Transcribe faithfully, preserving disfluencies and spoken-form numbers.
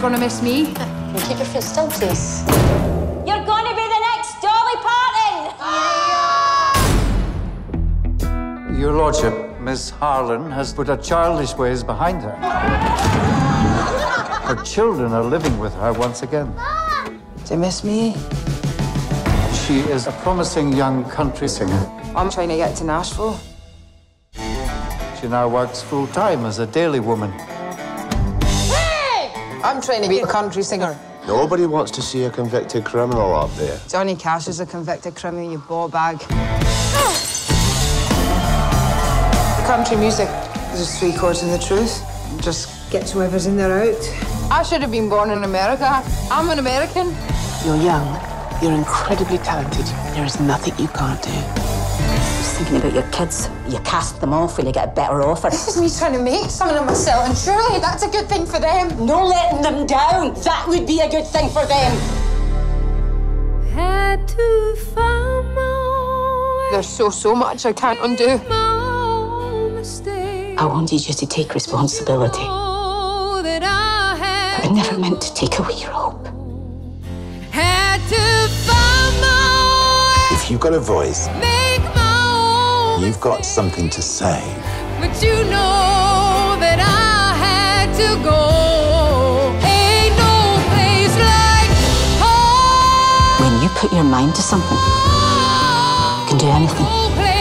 gonna miss me. Can you keep your foot still, please? You're going to be the next Dolly Parton! Your Lordship, Miss Harlan has put her childish ways behind her. Her children are living with her once again. Do you miss me? She is a promising young country singer. I'm trying to get to Nashville. She now works full-time as a daily woman. Hey! I'm trying to be a country singer. Nobody wants to see a convicted criminal up there. Johnny Cash is a convicted criminal, you ball bag. Country music is just three chords in the truth. Just gets whoever's in there out. I should have been born in America. I'm an American. You're young. You're incredibly talented. There is nothing you can't do. Just thinking about your kids. You cast them off when you get a better offer. This is me trying to make something of myself, and surely that's a good thing for them. No letting them down. That would be a good thing for them. Had to find my There's so, so much I can't undo. I wanted you to take responsibility. But I never meant to take away your hope. Had to find my If you've got a voice, make my own you've got something to say. But you know that I had to go. Ain't no place like home. When you put your mind to something, you can do anything. No place